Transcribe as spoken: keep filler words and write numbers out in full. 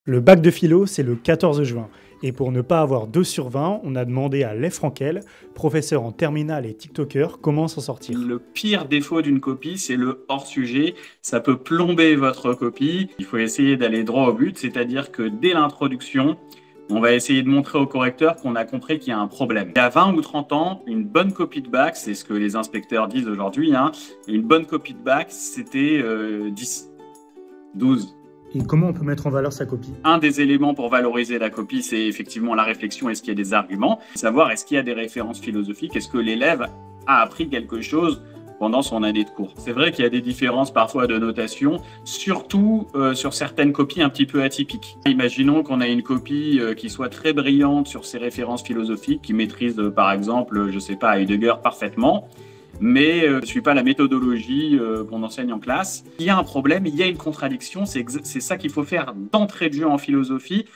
Le bac de philo, c'est le quatorze juin. Et pour ne pas avoir deux sur vingt, on a demandé à Lev Frankel, professeur en terminale et tiktoker, comment s'en sortir. Le pire défaut d'une copie, c'est le hors-sujet. Ça peut plomber votre copie. Il faut essayer d'aller droit au but, c'est-à-dire que dès l'introduction, on va essayer de montrer au correcteur qu'on a compris qu'il y a un problème. Il y a vingt ou trente ans, une bonne copie de bac, c'est ce que les inspecteurs disent aujourd'hui, hein, une bonne copie de bac, c'était euh, dix, douze. Et comment on peut mettre en valeur sa copie? Un des éléments pour valoriser la copie, c'est effectivement la réflexion. Est-ce qu'il y a des arguments? Savoir est-ce qu'il y a des références philosophiques? Est-ce que l'élève a appris quelque chose pendant son année de cours? C'est vrai qu'il y a des différences parfois de notation, surtout euh, sur certaines copies un petit peu atypiques. Imaginons qu'on a une copie euh, qui soit très brillante sur ses références philosophiques, qui maîtrise euh, par exemple, je ne sais pas, Heidegger parfaitement, mais euh, je ne suis pas la méthodologie euh, qu'on enseigne en classe. Il y a un problème, il y a une contradiction, c'est ça qu'il faut faire d'entrée de jeu en philosophie.